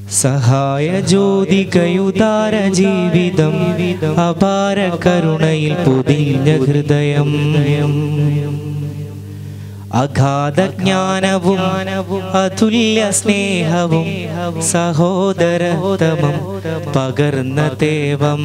സഹായ ജ്യോതികയുദാര ജീവിതം അപാര കരുണയിൽ പൊതിഞ്ഞ ഹൃദയം അഗാധ ജ്ഞാനവും അതുല്യ സ്നേഹവും സഹോദരതമം പകർന്ന ദേവം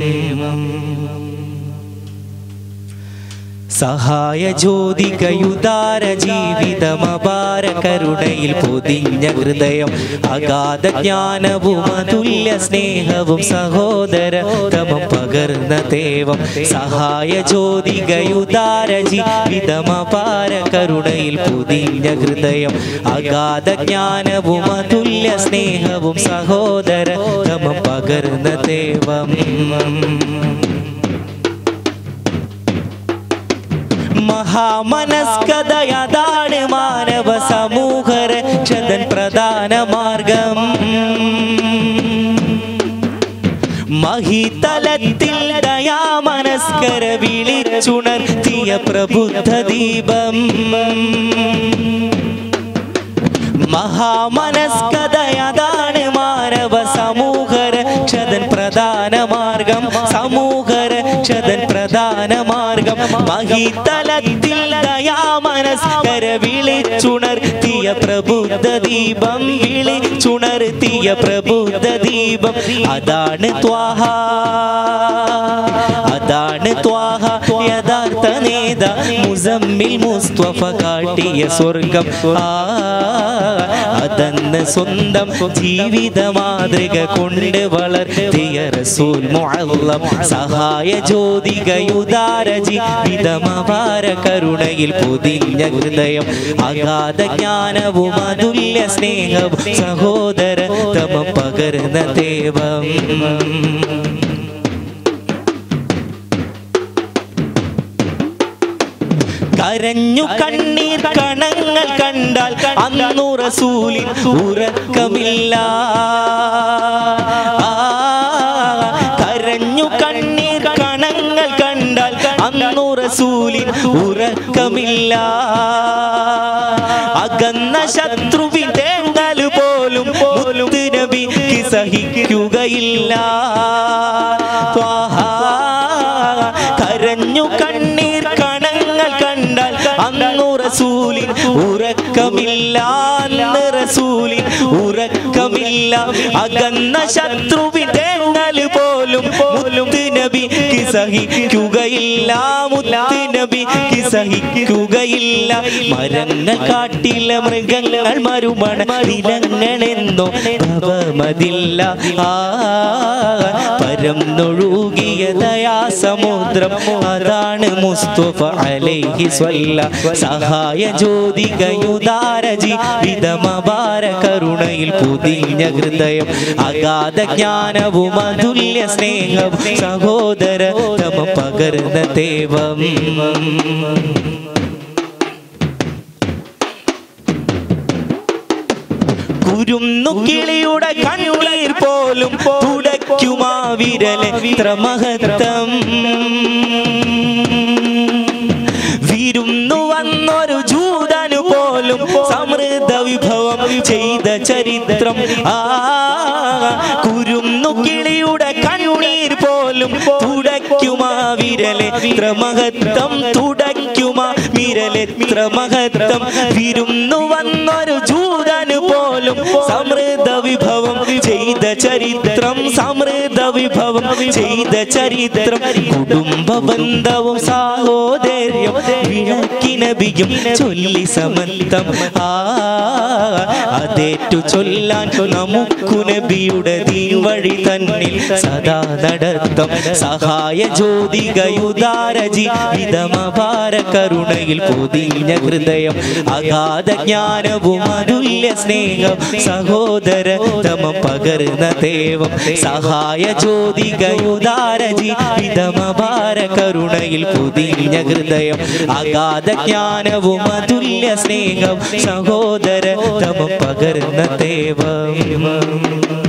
സഹായ ജ്യോതികയുദാര ജീവിതം അപാര കരുണയിൽ പൊതിഞ്ഞ ഹൃദയം അഗാധ ജ്ഞാനവും അതുല്യ സ്നേഹവും സഹോദരതമം പകർന്ന ദേവം സഹായ ജ്യോതികയുദാര ജീവിതം അപാര കരുണയിൽ പൊതിഞ്ഞ ഹൃദയം അഗാധ ജ്ഞാനവും അതുല്യ സ്നേഹവും സഹോദരതമം പകർന്ന ദേവം മഹാമനസ്കതയതാണ് മാനവ സമൂഹ രക്ഷതൻ പ്രധാന മാർഗം മഹിതലത്തിൽ ദയാമനസ്കര വിളിച്ചുണർത്തിയ പ്രബുദ്ധ ദീപം മഹാമനസ്കതയതാണ് മാനവ സമൂഹ രക്ഷതൻ പ്രധാന മാർഗം സമൂഹ രക്ഷതൻ പ്രധാന മാർഗം മഹിതലത്തിൽ ദയാമനസ്കര വിളിച്ചുണർത്തിയ പ്രബുദ്ധ ദീപം വിളിച്ചുണർത്തിയ പ്രബുദ്ധ ദീപം അതാണ് ത്വാഹ അതാണ് ത്വാഹ യഥാർത്ഥ നേത മുസമ്മിൽ മുസ്തഫ കാട്ടിയ സ്വർഗം അതെന്ന് സ്വന്തം ജീവിത മാതൃക കൊണ്ട് വളർത്തിയ റസൂൽ മുഅല്ലം സഹായ ജ്യോതികയുദാര ജീവിതം അപാര കരുണയിൽ പൊതിഞ്ഞ ഹൃദയം അഗാധ ജ്ഞാനവും അതുല്യ സ്നേഹവും സഹോദരതമം പകർന്ന ദേവം കരഞ്ഞു കണ്ണീർ കണങ്ങൾ കണ്ടാൽ അന്നു റസൂലിൻ ഉറക്കമില്ല കരഞ്ഞു കണ്ണീർ കണങ്ങൾ കണ്ടാൽ അന്നു റസൂലിൻ ഉറക്കമില്ല അകന്ന ശത്രുവിന്റെ പോലും മുത്ത് നബിക്ക് സഹിക്കുകയില്ല കരഞ്ഞു കണ്ണീർ കണങ്ങൾ കണ്ടാൽ അന്നു റസൂലിൻ ഉറക്കമില്ല അന്ന് റസൂലിൻ ഉറക്കമില്ല അകന്ന ശത്രുവിന്റെ പോലും മുത്ത് നബിക്ക് സഹിക്കുകയില്ല മുത്ത് നബിക്ക് സഹിക്കുകയില്ല മരങ്ങൾ കാട്ടിലെ മൃഗങ്ങൾ മരുമണ നിലങ്ങളെന്നോ ഭവമതില്ല പരന്നൊഴുകിയ ദയാസമുദ്രം അതാണ് മുസ്തഫ അലൈഹി സ്വല്ല സഹായ ജ്യോതികയുദാര ജീവിതം അപാര കരുണയിൽ പൊതിഞ്ഞ ഹൃദയം അഗാധ ജ്ഞാനവും അതുല്യ സ്നേഹവും സഹോദരതമം പകർന്ന ദേവം കുരുന്നു കിളിയുടെ കണ്ണീർ പോലും തുടയ്ക്കുമാ വിരലെത്ര മഹത്വം വിരുന്നു വന്നൊരു ജൂതനു പോലും സമൃദ്ധ വിഭവം ചെയ്ത ചരിത്രം കുരുന്നു കിളിയുടെ കണ്ണീർ പോലും തുടയ്ക്കുമാ വിരലെത്ര മഹത്വം തുടയ്ക്കുമാ വിരലെത്ര മഹത്വം വിരുന്നു വന്നൊരു ജൂതനു പോലും സമൃദ്ധ വിഭവം ചെയ്ത ചരിത്രം സമൃദ്ധ വിഭവം ചെയ്ത ചരിത്രം കുടുംബ ബന്ധവും സഹോദര്യം വിളക്കി നബിയും ചൊല്ലി സമന്തം അതേറ്റു ചൊല്ലാൻ നമുക്കു നബിയുടെ ദീൻ വഴി തന്നിൽ സദാ നടത്തം സഹായ ജ്യോതികയുദാര ജീവിതം അപാര കരുണയിൽ പൊതിഞ്ഞ ഹൃദയം അഗാധ ജ്ഞാനവും അതുല്യ സ്നേഹം സഹോദരതമം പകർന്ന ദേവം സഹായ ജ്യോതികയുദാര ജീവിതം അപാര കരുണയിൽ പൊതിഞ്ഞ ഹൃദയം അഗാധ ജ്ഞാനവും അതുല്യ സ്നേഹം സഹോദരതമം പകർന്ന ദേവം